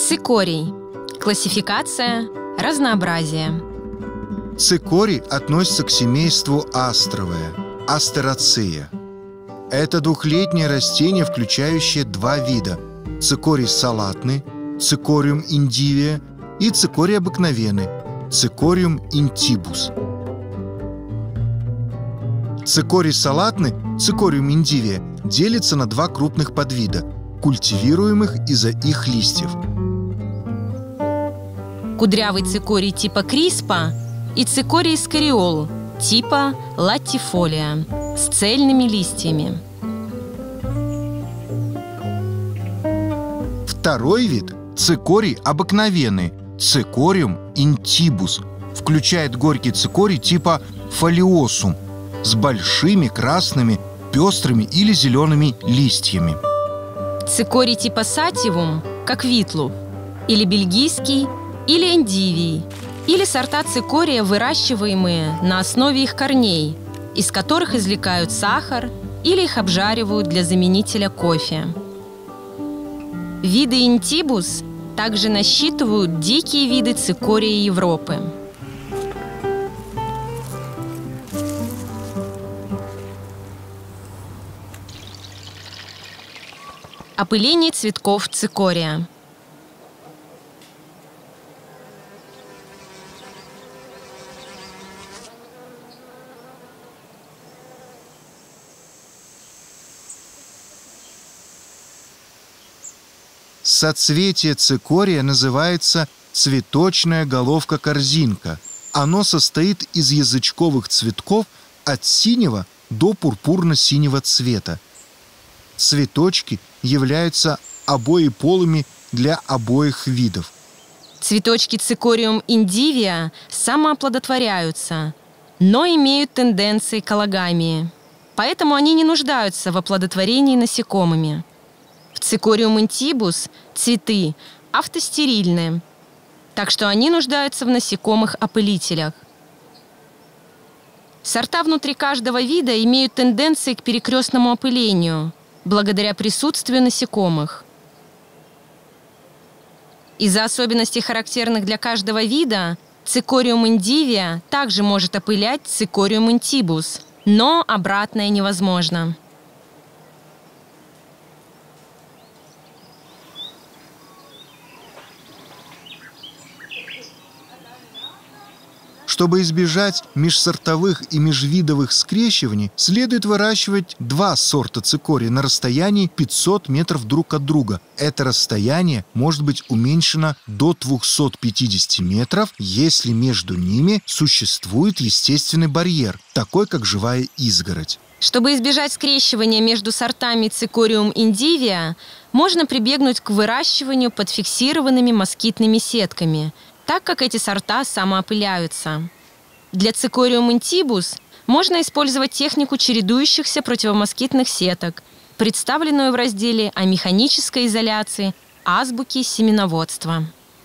Цикорий. Классификация, разнообразие. Цикорий относится к семейству астровое, астерацея. Это двухлетнее растение, включающее два вида – цикорий салатный, цикориум индивия, и цикорий обыкновенный, цикориум интибус. Цикорий салатный, цикориум индивия, делится на два крупных подвида, культивируемых из-за их листьев. Кудрявый цикорий типа криспа и цикорий скариол типа латифолия с цельными листьями. Второй вид – цикорий обыкновенный, цикориум интибус, включает горький цикорий типа фолиосум с большими красными, пестрыми или зелеными листьями. Цикорий типа сативум, как витлу, или бельгийский, или эндивий, или сорта цикория, выращиваемые на основе их корней, из которых извлекают сахар или их обжаривают для заменителя кофе. Виды интибус также насчитывают дикие виды цикория Европы. Опыление цветков цикория. Соцветие цикория называется цветочная головка-корзинка. Оно состоит из язычковых цветков от синего до пурпурно-синего цвета. Цветочки являются обоеполыми для обоих видов. Цветочки цикориум индивия самооплодотворяются, но имеют тенденции к аллогамии, поэтому они не нуждаются в оплодотворении насекомыми. В цикориум интибус цветы автостерильны, так что они нуждаются в насекомых-опылителях. Сорта внутри каждого вида имеют тенденции к перекрестному опылению благодаря присутствию насекомых. Из-за особенностей, характерных для каждого вида, цикориум индивия также может опылять цикориум интибус, но обратное невозможно. Чтобы избежать межсортовых и межвидовых скрещиваний, следует выращивать два сорта цикория на расстоянии 500 метров друг от друга. Это расстояние может быть уменьшено до 250 метров, если между ними существует естественный барьер, такой как живая изгородь. Чтобы избежать скрещивания между сортами цикориум индивия, можно прибегнуть к выращиванию под фиксированными москитными сетками, так как эти сорта самоопыляются. Для цикориум интибус можно использовать технику чередующихся противомоскитных сеток, представленную в разделе о механической изоляции азбуки семеноводства.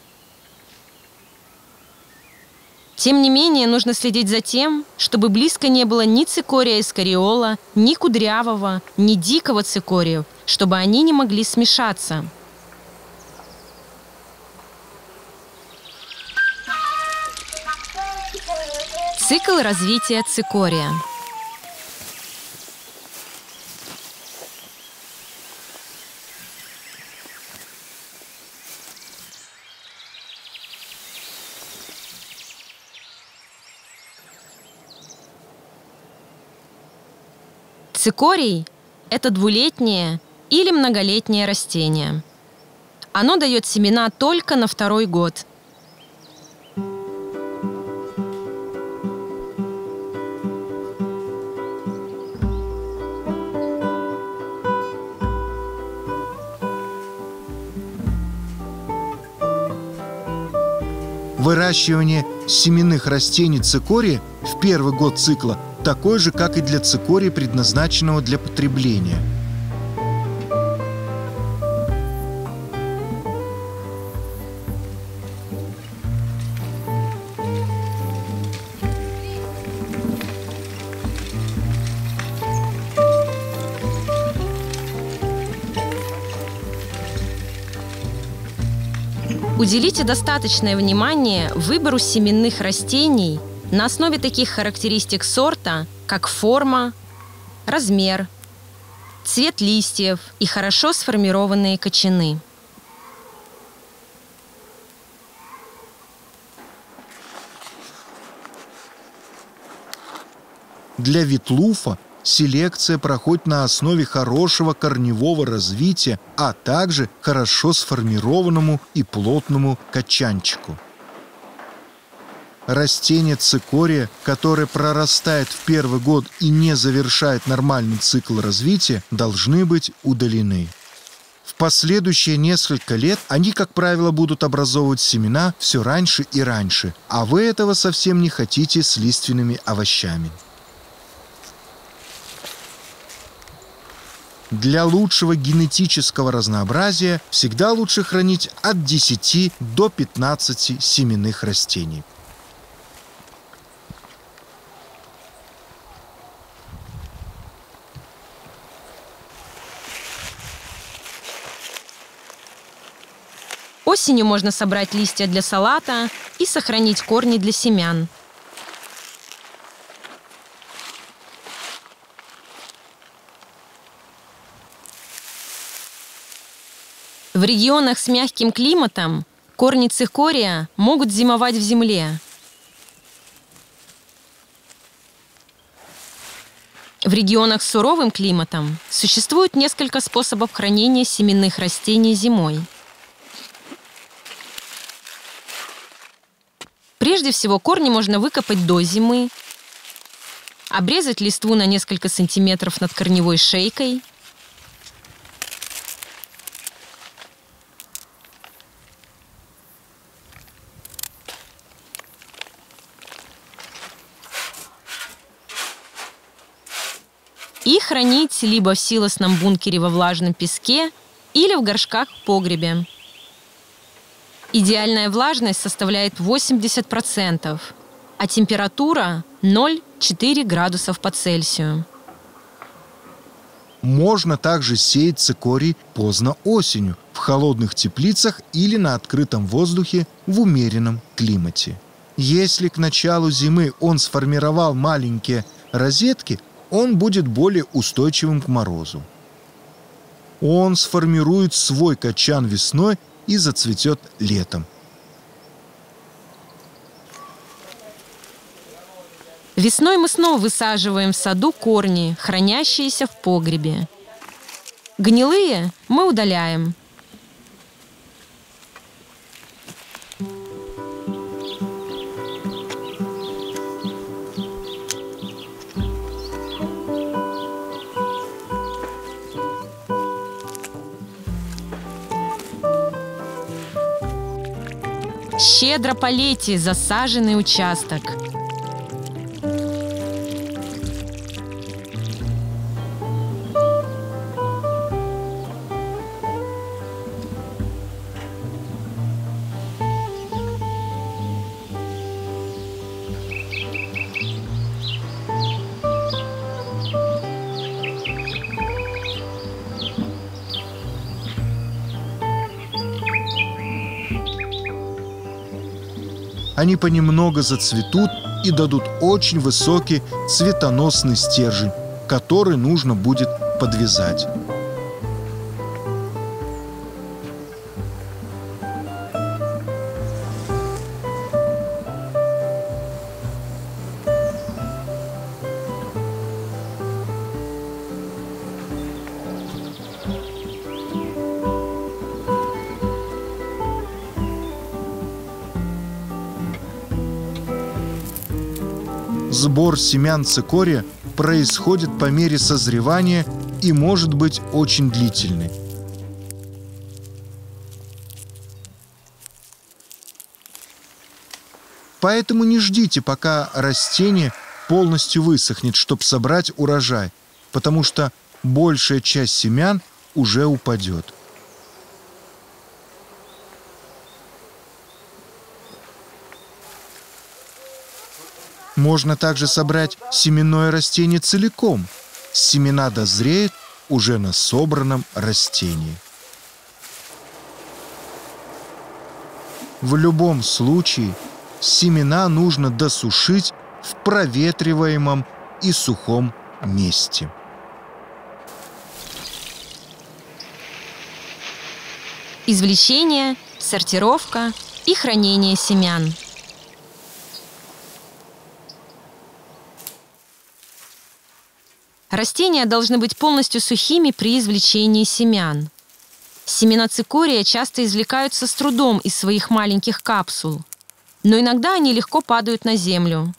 Тем не менее, нужно следить за тем, чтобы близко не было ни цикория эскариола, ни кудрявого, ни дикого цикориев, чтобы они не могли смешаться. Цикл развития цикория. Цикорий – это двулетнее или многолетнее растение. Оно дает семена только на второй год. Выращивание семенных растений цикория в первый год цикла такое же, как и для цикория, предназначенного для потребления. Уделите достаточное внимание выбору семенных растений на основе таких характеристик сорта, как форма, размер, цвет листьев и хорошо сформированные кочаны. Для ветлуфа селекция проходит на основе хорошего корневого развития, а также хорошо сформированному и плотному качанчику. Растения цикория, которое прорастает в первый год и не завершает нормальный цикл развития, должны быть удалены. В последующие несколько лет они, как правило, будут образовывать семена все раньше и раньше, а вы этого совсем не хотите с лиственными овощами. Для лучшего генетического разнообразия всегда лучше хранить от 10 до 15 семенных растений. Осенью можно собрать листья для салата и сохранить корни для семян. В регионах с мягким климатом корни цикория могут зимовать в земле. В регионах с суровым климатом существует несколько способов хранения семенных растений зимой. Прежде всего, корни можно выкопать до зимы, обрезать листву на несколько сантиметров над корневой шейкой, и хранить либо в силосном бункере во влажном песке или в горшках в погребе. Идеальная влажность составляет 80%, а температура 0,4 градусов по Цельсию. Можно также сеять цикорий поздно осенью, в холодных теплицах или на открытом воздухе в умеренном климате. Если к началу зимы он сформировал маленькие розетки, он будет более устойчивым к морозу. Он сформирует свой качан весной и зацветет летом. Весной мы снова высаживаем в саду корни, хранящиеся в погребе. Гнилые мы удаляем. Щедро полейте засаженный участок. Они понемногу зацветут и дадут очень высокий цветоносный стержень, который нужно будет подвязать. Сбор семян цикория происходит по мере созревания и может быть очень длительный. Поэтому не ждите, пока растение полностью высохнет, чтобы собрать урожай, потому что большая часть семян уже упадет. Можно также собрать семенное растение целиком. Семена дозреют уже на собранном растении. В любом случае, семена нужно досушить в проветриваемом и сухом месте. Извлечение, сортировка и хранение семян. Растения должны быть полностью сухими при извлечении семян. Семена цикория часто извлекаются с трудом из своих маленьких капсул, но иногда они легко падают на землю.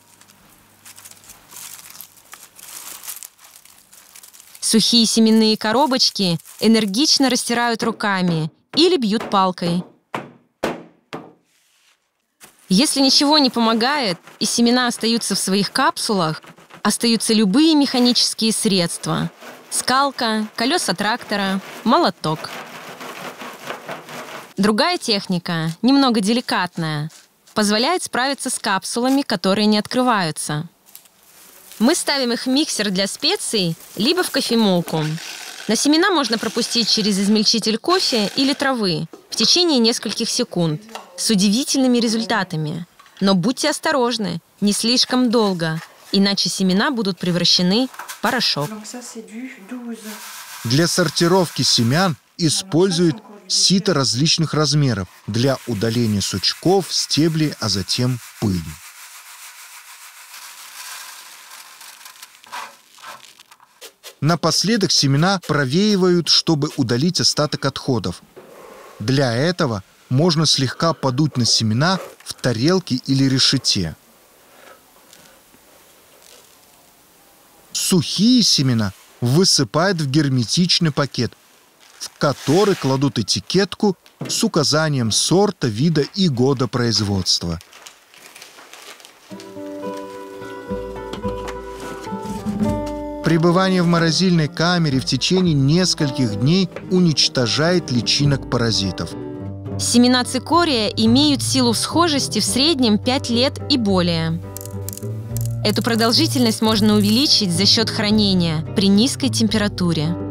Сухие семенные коробочки энергично растирают руками или бьют палкой. Если ничего не помогает и семена остаются в своих капсулах, остаются любые механические средства – скалка, колеса трактора, молоток. Другая техника, немного деликатная, позволяет справиться с капсулами, которые не открываются. Мы ставим их в миксер для специй, либо в кофемолку. На семена можно пропустить через измельчитель кофе или травы в течение нескольких секунд с удивительными результатами. Но будьте осторожны, не слишком долго, иначе семена будут превращены в порошок. Для сортировки семян используют сито различных размеров для удаления сучков, стеблей, а затем пыли. Напоследок семена провеивают, чтобы удалить остаток отходов. Для этого можно слегка подуть на семена в тарелке или решете. Сухие семена высыпают в герметичный пакет, в который кладут этикетку с указанием сорта, вида и года производства. Пребывание в морозильной камере в течение нескольких дней уничтожает личинок паразитов. Семена цикория имеют силу схожести в среднем 5 лет и более. Эту продолжительность можно увеличить за счет хранения при низкой температуре.